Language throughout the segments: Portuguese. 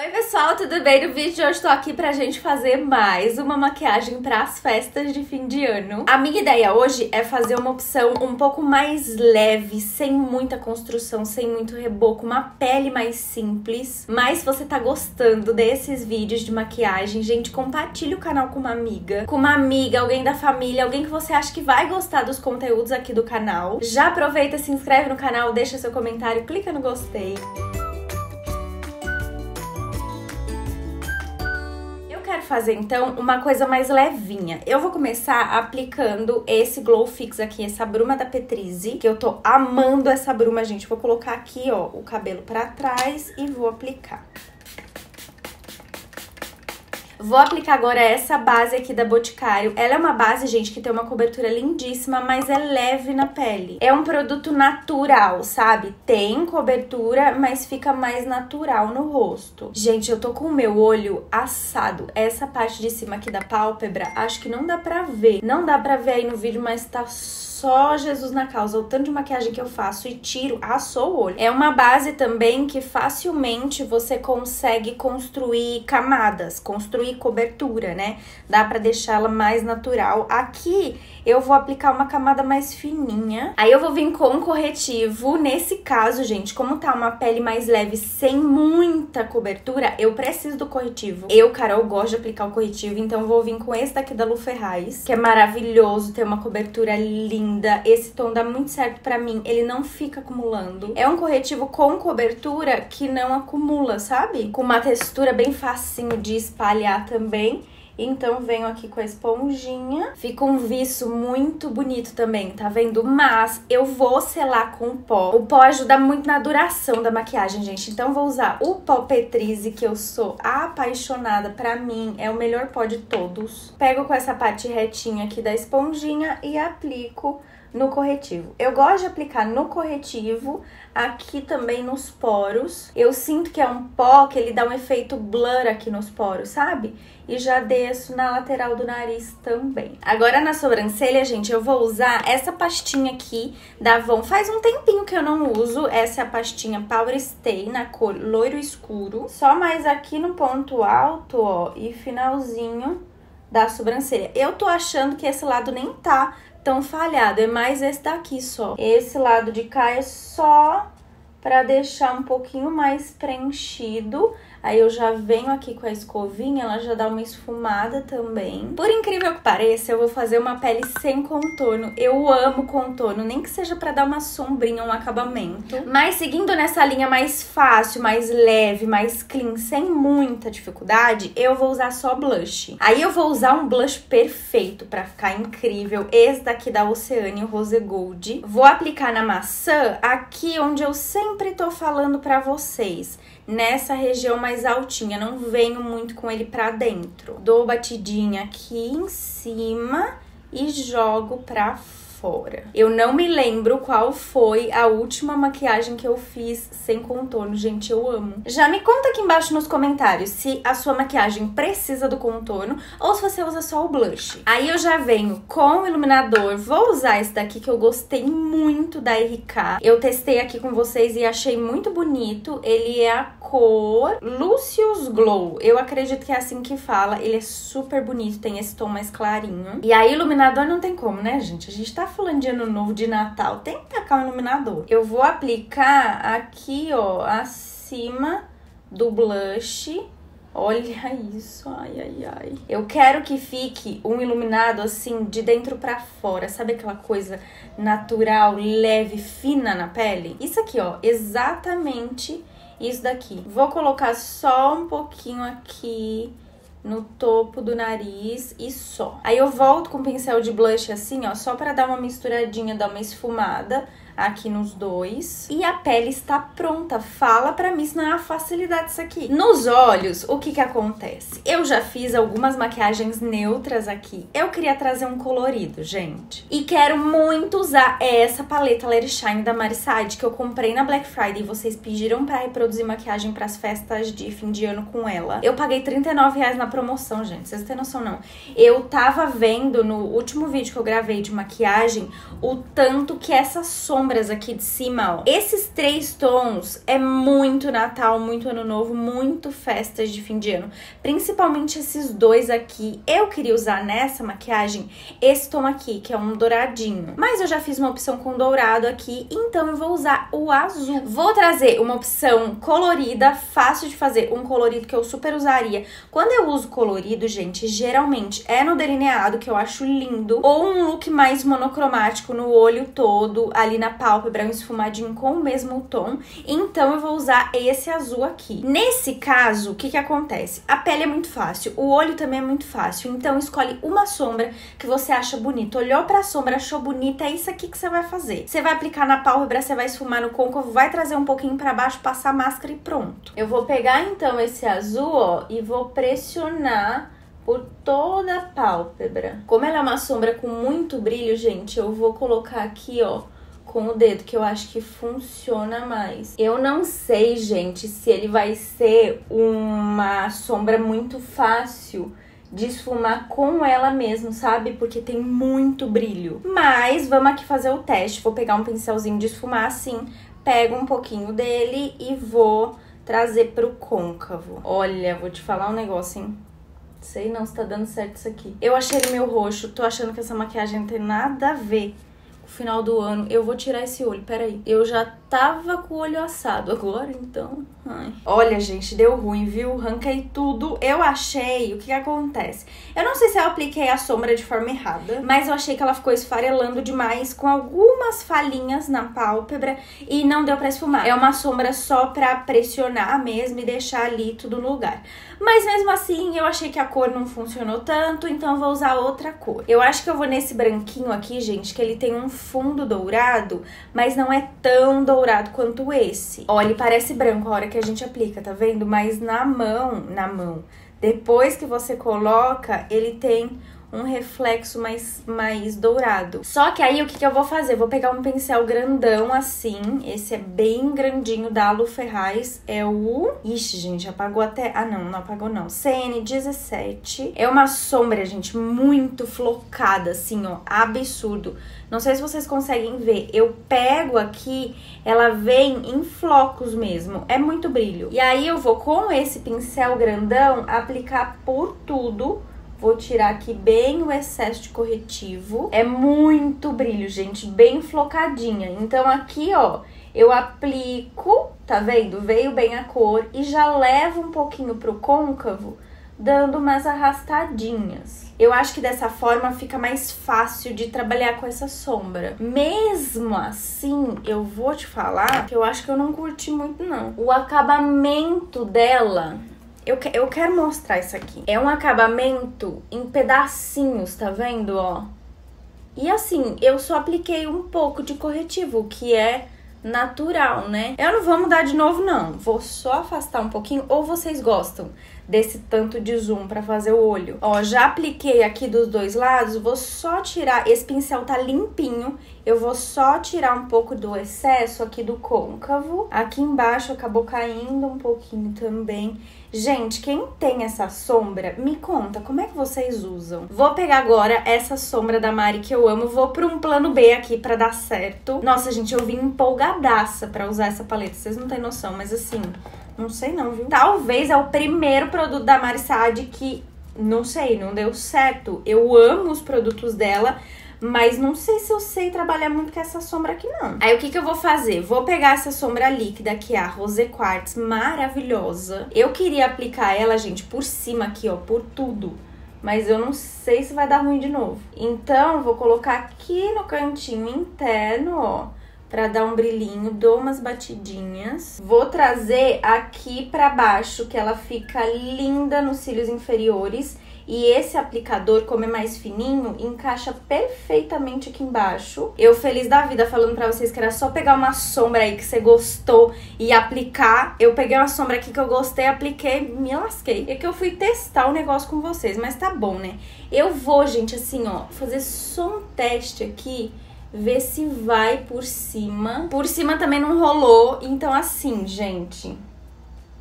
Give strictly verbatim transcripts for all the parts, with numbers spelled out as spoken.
Oi pessoal, tudo bem? No vídeo de hoje tô aqui pra gente fazer mais uma maquiagem pras festas de fim de ano. A minha ideia hoje é fazer uma opção um pouco mais leve, sem muita construção, sem muito reboco, uma pele mais simples. Mas se você tá gostando desses vídeos de maquiagem, gente, compartilhe o canal com uma amiga, com uma amiga, alguém da família, alguém que você acha que vai gostar dos conteúdos aqui do canal. Já aproveita, se inscreve no canal, deixa seu comentário, clica no gostei. Quero fazer então uma coisa mais levinha. Eu vou começar aplicando esse Glow Fix aqui, essa bruma da Petrizi, que eu tô amando essa bruma, gente. Vou colocar aqui, ó, o cabelo pra trás e vou aplicar. Vou aplicar agora essa base aqui da Boticário. Ela é uma base, gente, que tem uma cobertura lindíssima, mas é leve na pele. É um produto natural, sabe? Tem cobertura, mas fica mais natural no rosto. Gente, eu tô com o meu olho assado. Essa parte de cima aqui da pálpebra, acho que não dá pra ver. Não dá pra ver aí no vídeo, mas tá só Jesus na causa. O tanto de maquiagem que eu faço e tiro, assou o olho. É uma base também que facilmente você consegue construir camadas, construir cobertura, né? Dá pra deixar ela mais natural. Aqui eu vou aplicar uma camada mais fininha. Aí eu vou vir com um corretivo. Nesse caso, gente, como tá uma pele mais leve, sem muita cobertura, eu preciso do corretivo. Eu, Carol, gosto de aplicar o corretivo, então vou vir com esse daqui da Lu Ferraz, que é maravilhoso, tem uma cobertura linda. Esse tom dá muito certo pra mim, ele não fica acumulando. É um corretivo com cobertura que não acumula, sabe? Com uma textura bem facinho de espalhar também. Então venho aqui com a esponjinha, fica um viço muito bonito também, tá vendo? Mas eu vou selar com o pó. O pó ajuda muito na duração da maquiagem, gente. Então vou usar o pó Petrizi, que eu sou apaixonada, pra mim é o melhor pó de todos. Pego com essa parte retinha aqui da esponjinha e aplico no corretivo. Eu gosto de aplicar no corretivo, aqui também nos poros. Eu sinto que é um pó que ele dá um efeito blur aqui nos poros, sabe? E já desço na lateral do nariz também. Agora na sobrancelha, gente, eu vou usar essa pastinha aqui da Avon. Faz um tempinho que eu não uso. Essa é a pastinha Power Stay na cor loiro escuro. Só mais aqui no ponto alto, ó, e finalzinho da sobrancelha. Eu tô achando que esse lado nem tá tão falhado, é mais esse daqui só. Esse lado de cá é só pra deixar um pouquinho mais preenchido. Aí eu já venho aqui com a escovinha, ela já dá uma esfumada também. Por incrível que pareça, eu vou fazer uma pele sem contorno. Eu amo contorno, nem que seja pra dar uma sombrinha, um acabamento. Mas seguindo nessa linha mais fácil, mais leve, mais clean, sem muita dificuldade, eu vou usar só blush. Aí eu vou usar um blush perfeito pra ficar incrível. Esse daqui da Oceania, o Rose Gold. Vou aplicar na maçã, aqui onde eu sempre tô falando pra vocês. Nessa região mais altinha, não venho muito com ele pra dentro. Dou batidinha aqui em cima e jogo pra fora. Eu não me lembro qual foi a última maquiagem que eu fiz sem contorno, gente, eu amo. Já me conta aqui embaixo nos comentários se a sua maquiagem precisa do contorno ou se você usa só o blush. Aí eu já venho com o iluminador, vou usar esse daqui que eu gostei muito da R K. Eu testei aqui com vocês e achei muito bonito. Ele é a cor Lucius Glow, eu acredito que é assim que fala. Ele é super bonito, tem esse tom mais clarinho. E aí iluminador não tem como, né, gente? A gente tá falando de ano novo, de Natal, tem que tacar um iluminador. Eu vou aplicar aqui, ó, acima do blush. Olha isso, ai, ai, ai. Eu quero que fique um iluminado assim, de dentro pra fora. Sabe aquela coisa natural, leve, fina na pele? Isso aqui, ó, exatamente isso daqui. Vou colocar só um pouquinho aqui no topo do nariz e só. Aí eu volto com o pincel de blush assim, ó, só pra dar uma misturadinha, dar uma esfumada aqui nos dois. E a pele está pronta. Fala pra mim se não é uma facilidade isso aqui. Nos olhos, o que que acontece? Eu já fiz algumas maquiagens neutras aqui. Eu queria trazer um colorido, gente. E quero muito usar essa paleta Let It Shine da Marisade, que eu comprei na Black Friday. Vocês pediram pra reproduzir maquiagem pras festas de fim de ano com ela. Eu paguei trinta e nove reais na promoção, gente. Vocês não têm noção, não. Eu tava vendo no último vídeo que eu gravei de maquiagem o tanto que essa sombra sombras aqui de cima, ó. Esses três tons é muito Natal, muito Ano Novo, muito festas de fim de ano. Principalmente esses dois aqui. Eu queria usar nessa maquiagem esse tom aqui, que é um douradinho. Mas eu já fiz uma opção com dourado aqui, então eu vou usar o azul. Vou trazer uma opção colorida, fácil de fazer, um colorido que eu super usaria. Quando eu uso colorido, gente, geralmente é no delineado, que eu acho lindo, ou um look mais monocromático no olho todo, ali na pálpebra, um esfumadinho com o mesmo tom. Então eu vou usar esse azul aqui. Nesse caso, o que que acontece? A pele é muito fácil, o olho também é muito fácil, então escolhe uma sombra que você acha bonita. Olhou pra sombra, achou bonita, é isso aqui que você vai fazer. Você vai aplicar na pálpebra, você vai esfumar no côncavo, vai trazer um pouquinho pra baixo, passar a máscara e pronto. Eu vou pegar então esse azul, ó, e vou pressionar por toda a pálpebra. Como ela é uma sombra com muito brilho, gente, eu vou colocar aqui, ó, com o dedo, que eu acho que funciona mais. Eu não sei, gente, se ele vai ser uma sombra muito fácil de esfumar com ela mesmo, sabe? Porque tem muito brilho. Mas vamos aqui fazer o teste. Vou pegar um pincelzinho de esfumar assim, pego um pouquinho dele e vou trazer pro côncavo. Olha, vou te falar um negócio, hein? Sei não se tá dando certo isso aqui. Eu achei ele meio roxo, tô achando que essa maquiagem não tem nada a ver com o final do ano. Eu vou tirar esse olho, peraí. Eu já tava com o olho assado agora, então... Ai. Olha, gente, deu ruim, viu? Ranquei tudo. Eu achei... O que que acontece? Eu não sei se eu apliquei a sombra de forma errada, mas eu achei que ela ficou esfarelando demais, com algumas falhinhas na pálpebra, e não deu pra esfumar. É uma sombra só pra pressionar mesmo e deixar ali tudo no lugar. Mas mesmo assim, eu achei que a cor não funcionou tanto, então eu vou usar outra cor. Eu acho que eu vou nesse branquinho aqui, gente, que ele tem um fundo dourado, mas não é tão dourado quanto esse. Ó, ele parece branco a hora que a gente aplica, tá vendo? Mas na mão, na mão, depois que você coloca, ele tem um reflexo mais, mais dourado. Só que aí, o que que eu vou fazer? Vou pegar um pincel grandão assim, esse é bem grandinho, da Alu Ferraz, é o... Ixi, gente, apagou até... Ah, não, não apagou não. C N dezessete. É uma sombra, gente, muito flocada, assim, ó, absurdo. Não sei se vocês conseguem ver. Eu pego aqui, ela vem em flocos mesmo, é muito brilho. E aí eu vou, com esse pincel grandão, aplicar por tudo. Vou tirar aqui bem o excesso de corretivo. É muito brilho, gente, bem flocadinha. Então aqui, ó, eu aplico, tá vendo? Veio bem a cor e já levo um pouquinho pro côncavo, dando umas arrastadinhas. Eu acho que dessa forma fica mais fácil de trabalhar com essa sombra. Mesmo assim, eu vou te falar que eu acho que eu não curti muito, não. O acabamento dela... Eu, que, eu quero mostrar isso aqui. É um acabamento em pedacinhos, tá vendo, ó? E assim, eu só apliquei um pouco de corretivo, que é natural, né? Eu não vou mudar de novo, não. Vou só afastar um pouquinho. Ou vocês gostam desse tanto de zoom pra fazer o olho? Ó, já apliquei aqui dos dois lados. Vou só tirar... Esse pincel tá limpinho. Eu vou só tirar um pouco do excesso aqui do côncavo. Aqui embaixo acabou caindo um pouquinho também. Gente, quem tem essa sombra, me conta, como é que vocês usam? Vou pegar agora essa sombra da Mari que eu amo, vou para um plano B aqui pra dar certo. Nossa, gente, eu vim empolgadaça pra usar essa paleta, vocês não têm noção, mas assim, não sei não, viu? Talvez é o primeiro produto da Mari Saad que, não sei, não deu certo. Eu amo os produtos dela, mas não sei se eu sei trabalhar muito com essa sombra aqui, não. Aí, o que que eu vou fazer? Vou pegar essa sombra líquida, que é a Rosé Quartz, maravilhosa. Eu queria aplicar ela, gente, por cima aqui, ó, por tudo. Mas eu não sei se vai dar ruim de novo. Então, vou colocar aqui no cantinho interno, ó, pra dar um brilhinho, dou umas batidinhas. Vou trazer aqui pra baixo, que ela fica linda nos cílios inferiores. E esse aplicador, como é mais fininho, encaixa perfeitamente aqui embaixo. Eu feliz da vida falando pra vocês que era só pegar uma sombra aí que você gostou e aplicar. Eu peguei uma sombra aqui que eu gostei, apliquei, me lasquei. É que eu fui testar o negócio com vocês, mas tá bom, né? Eu vou, gente, assim, ó, fazer só um teste aqui, ver se vai por cima. Por cima também não rolou, então assim, gente...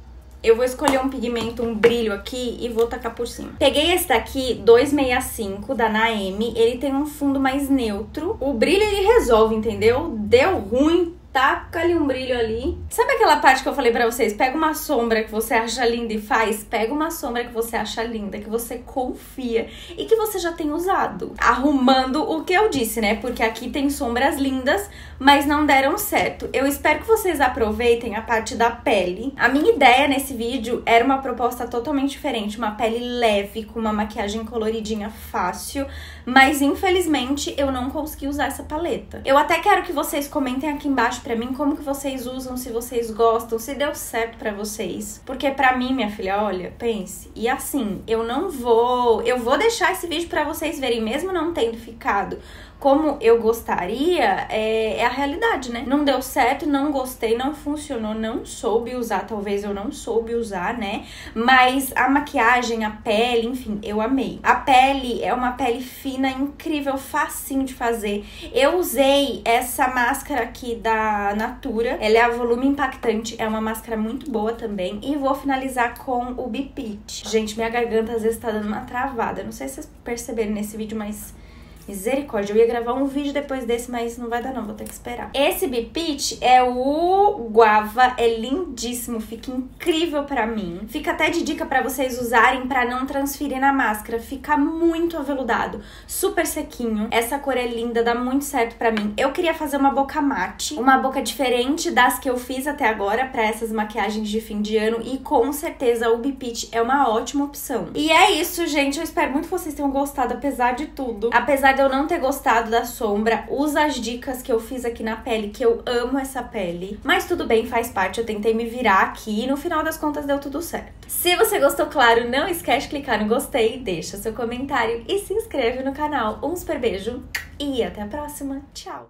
Eu vou escolher um pigmento, um brilho aqui e vou tacar por cima. Peguei esse daqui, dois sessenta e cinco, da Naemi. Ele tem um fundo mais neutro. O brilho, ele resolve, entendeu? Deu ruim, taca ali um brilho ali. Sabe aquela parte que eu falei pra vocês? Pega uma sombra que você acha linda e faz. Pega uma sombra que você acha linda, que você confia e que você já tem usado. Arrumando o que eu disse, né? Porque aqui tem sombras lindas, mas não deram certo. Eu espero que vocês aproveitem a parte da pele. A minha ideia nesse vídeo era uma proposta totalmente diferente. Uma pele leve, com uma maquiagem coloridinha fácil. Mas, infelizmente, eu não consegui usar essa paleta. Eu até quero que vocês comentem aqui embaixo pra mim como que vocês usam, se vocês gostam, se deu certo pra vocês. Porque pra mim, minha filha, olha, pense. E assim, eu não vou... Eu vou deixar esse vídeo pra vocês verem, mesmo não tendo ficado como eu gostaria, é, é a realidade, né? Não deu certo, não gostei, não funcionou, não soube usar, talvez eu não soube usar, né? Mas a maquiagem, a pele, enfim, eu amei. A pele é uma pele fina, incrível, facinho de fazer. Eu usei essa máscara aqui da Natura, ela é a Volume Impactante, é uma máscara muito boa também. E vou finalizar com o Bipit. Gente, minha garganta às vezes tá dando uma travada, não sei se vocês perceberam nesse vídeo, mas... misericórdia, eu ia gravar um vídeo depois desse, mas não vai dar não, vou ter que esperar. Esse Bipit é o Guava, é lindíssimo, fica incrível pra mim. Fica até de dica pra vocês usarem pra não transferir na máscara, fica muito aveludado, super sequinho. Essa cor é linda, dá muito certo pra mim. Eu queria fazer uma boca mate, uma boca diferente das que eu fiz até agora pra essas maquiagens de fim de ano e com certeza o Bipit é uma ótima opção. E é isso, gente, eu espero muito que vocês tenham gostado, apesar de tudo. Apesar de eu não ter gostado da sombra, usa as dicas que eu fiz aqui na pele, que eu amo essa pele. Mas tudo bem, faz parte, eu tentei me virar aqui e no final das contas deu tudo certo. Se você gostou, claro, não esquece de clicar no gostei, deixa seu comentário e se inscreve no canal. Um super beijo e até a próxima. Tchau!